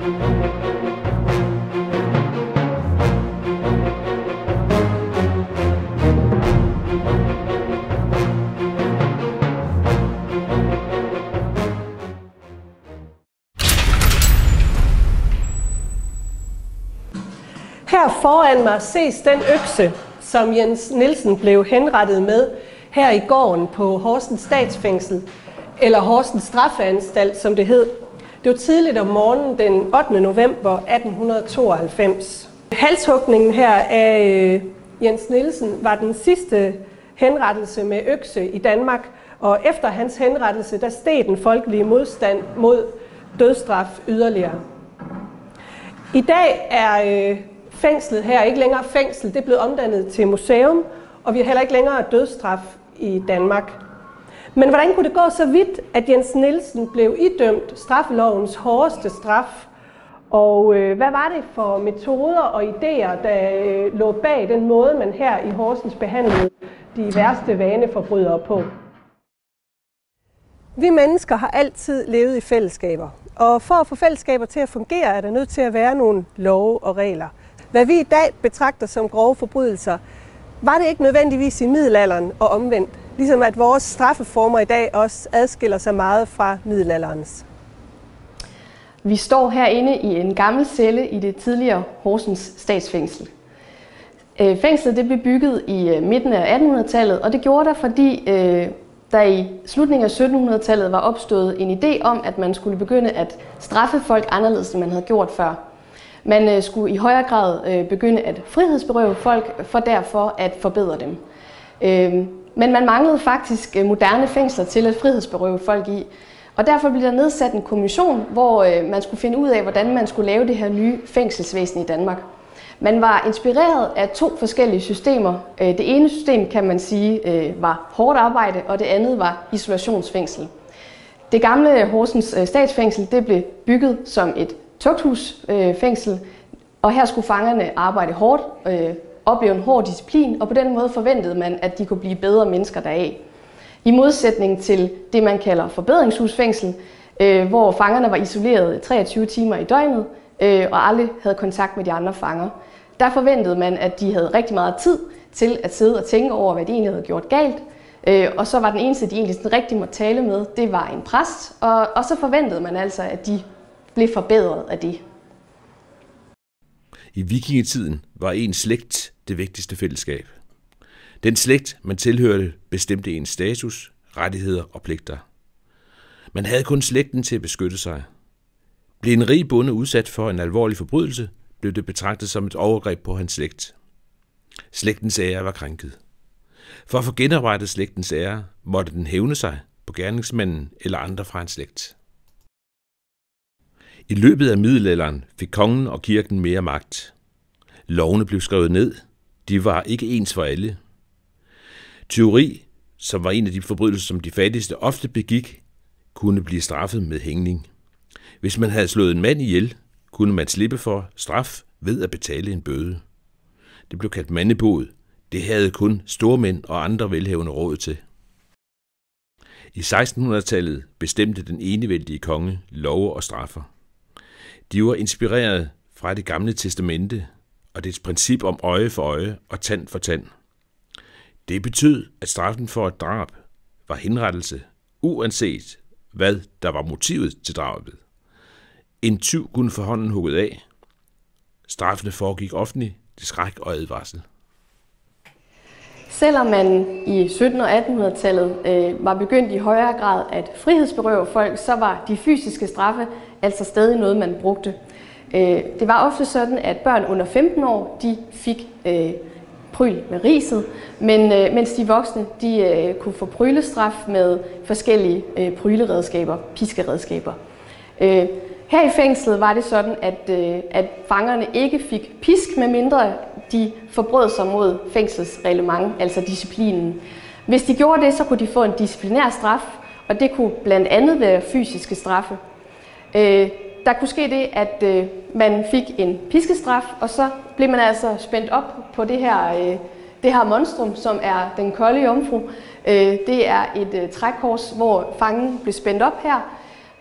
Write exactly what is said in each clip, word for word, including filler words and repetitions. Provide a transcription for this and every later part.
Her foran mig ses den økse, som Jens Nielsen blev henrettet med her i gården på Horsens Statsfængsel, eller Horsens Straffeanstalt, som det hed. Det var tidligt om morgenen den ottende november atten tooghalvfems. Halshugningen her af Jens Nielsen var den sidste henrettelse med økse i Danmark, og efter hans henrettelse, der steg den folkelige modstand mod dødsstraf yderligere. I dag er fængslet her ikke længere fængsel, det er blevet omdannet til museum, og vi har heller ikke længere dødsstraf i Danmark. Men hvordan kunne det gå så vidt, at Jens Nielsen blev idømt straffelovens hårdeste straf? Og øh, hvad var det for metoder og idéer, der øh, lå bag den måde, man her i Horsens behandlede de værste vaneforbrydere på? Vi mennesker har altid levet i fællesskaber, og for at få fællesskaber til at fungere, er der nødt til at være nogle love og regler. Hvad vi i dag betragter som grove forbrydelser, var det ikke nødvendigvis i middelalderen og omvendt, ligesom at vores straffeformer i dag også adskiller sig meget fra middelalderens. Vi står herinde i en gammel celle i det tidligere Horsens Statsfængsel. Fængslet det blev bygget i midten af attenhundredetallet, og det gjorde der, fordi der i slutningen af syttenhundredetallet var opstået en idé om, at man skulle begynde at straffe folk anderledes, end man havde gjort før. Man skulle i højere grad begynde at frihedsberøve folk, for derfor at forbedre dem. Men man manglede faktisk moderne fængsler til at frihedsberøve folk i. Og derfor blev der nedsat en kommission, hvor man skulle finde ud af, hvordan man skulle lave det her nye fængselsvæsen i Danmark. Man var inspireret af to forskellige systemer. Det ene system, kan man sige, var hårdt arbejde, og det andet var isolationsfængsel. Det gamle Horsens Statsfængsel det blev bygget som et tugthusfængsel, og her skulle fangerne arbejde hårdt, opleve en hård disciplin, og på den måde forventede man, at de kunne blive bedre mennesker deraf. I modsætning til det, man kalder forbedringshusfængsel, hvor fangerne var isoleret treogtyve timer i døgnet, og aldrig havde kontakt med de andre fanger. Der forventede man, at de havde rigtig meget tid til at sidde og tænke over, hvad de egentlig havde gjort galt. Og så var den eneste, de egentlig sådan rigtig måtte tale med, det var en præst, og, og så forventede man altså, at de blev forbedret af det. I vikingetiden var ens slægt det vigtigste fællesskab. Den slægt, man tilhørte, bestemte ens status, rettigheder og pligter. Man havde kun slægten til at beskytte sig. Blev en rig bonde udsat for en alvorlig forbrydelse, blev det betragtet som et overgreb på hans slægt. Slægtens ære var krænket. For at få genoprettet slægtens ære, måtte den hævne sig på gerningsmanden eller andre fra en slægt. I løbet af middelalderen fik kongen og kirken mere magt. Lovene blev skrevet ned. De var ikke ens for alle. Tyveri, som var en af de forbrydelser, som de fattigste ofte begik, kunne blive straffet med hængning. Hvis man havde slået en mand ihjel, kunne man slippe for straf ved at betale en bøde. Det blev kaldt mandebod. Det havde kun stormænd og andre velhavende råd til. I sekstenhundredetallet bestemte den enevældige konge love og straffer. De var inspireret fra det gamle testamente og dets princip om øje for øje og tand for tand. Det betød, at straffen for et drab var henrettelse, uanset hvad der var motivet til drabet. En tyv kunne få hånden hugget af. Straffene foregik offentligt til skræk og advarsel. Selvom man i sytten- og attenhundredetallet øh, var begyndt i højere grad at frihedsberøve folk, så var de fysiske straffe altså stadig noget, man brugte. Øh, det var ofte sådan, at børn under femten år de fik øh, pryl med riset, men øh, mens de voksne de, øh, kunne få prylestraf med forskellige øh, pryleredskaber, piskeredskaber. Øh, Her i fængslet var det sådan, at, øh, at fangerne ikke fik pisk, medmindre de forbrød sig mod fængselsreglement, altså disciplinen. Hvis de gjorde det, så kunne de få en disciplinær straf, og det kunne blandt andet være fysiske straffe. Øh, der kunne ske det, at øh, man fik en piskestraf, og så blev man altså spændt op på det her, øh, det her monstrum, som er den kolde jomfru. Øh, det er et øh, trækors, hvor fangen blev spændt op her.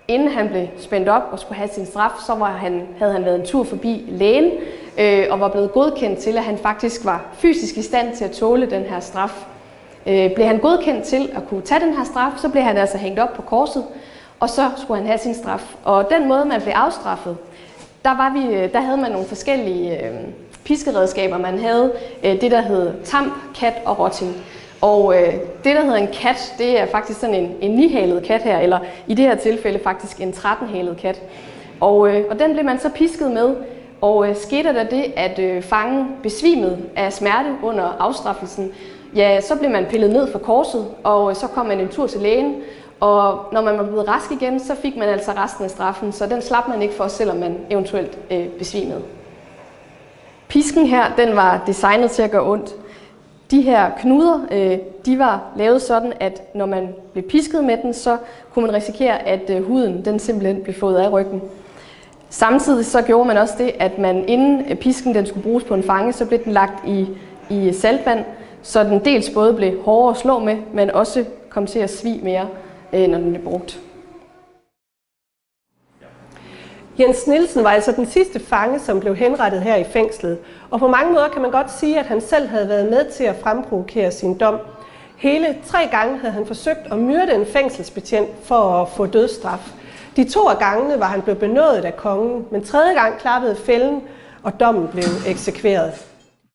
Inden han blev spændt op og skulle have sin straf, så var han, havde han været en tur forbi lægen øh, og var blevet godkendt til, at han faktisk var fysisk i stand til at tåle den her straf. Øh, blev han godkendt til at kunne tage den her straf, så blev han altså hængt op på korset, og så skulle han have sin straf. Og den måde, man blev afstraffet, der, var vi, der havde man nogle forskellige øh, piskeredskaber. Man havde øh, det, der hed tamp, kat og rotting. Og øh, det, der hedder en kat, det er faktisk sådan en, en nihalet kat her, eller i det her tilfælde faktisk en tretten-halet kat. Og, øh, og den blev man så pisket med, og øh, skete der det, at øh, fangen besvimede af smerte under afstraffelsen, ja, så blev man pillet ned fra korset, og øh, så kom man en tur til lægen, og når man var blevet rask igen, så fik man altså resten af straffen, så den slap man ikke for, selvom man eventuelt øh, besvimede. Pisken her, den var designet til at gøre ondt. De her knuder, øh, de var lavet sådan, at når man blev pisket med den, så kunne man risikere, at øh, huden den simpelthen blev fået af ryggen. Samtidig så gjorde man også det, at man inden pisken den skulle bruges på en fange, så blev den lagt i, i saltvand, så den dels både blev hårdere at slå med, men også kom til at svie mere, øh, når den blev brugt. Jens Nielsen var altså den sidste fange, som blev henrettet her i fængslet, og på mange måder kan man godt sige, at han selv havde været med til at fremprovokere sin dom. Hele tre gange havde han forsøgt at myrde en fængselsbetjent for at få dødsstraf. De to af gangene var han blevet benådet af kongen, men tredje gang klappede fælden, og dommen blev eksekveret.